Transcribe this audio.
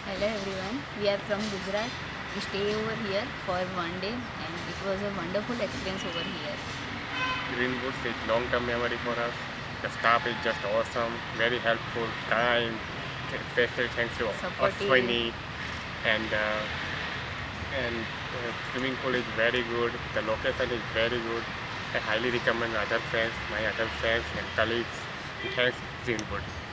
Hello everyone, we are from Gujarat. We stay over here for one day and it was a wonderful experience over here. Greenwood is long-term memory for us. The staff is just awesome, very helpful, kind. Special thanks to Supportive. Ashwini and swimming pool is very good. The location is very good. I highly recommend my other friends and colleagues. Thanks Greenwood.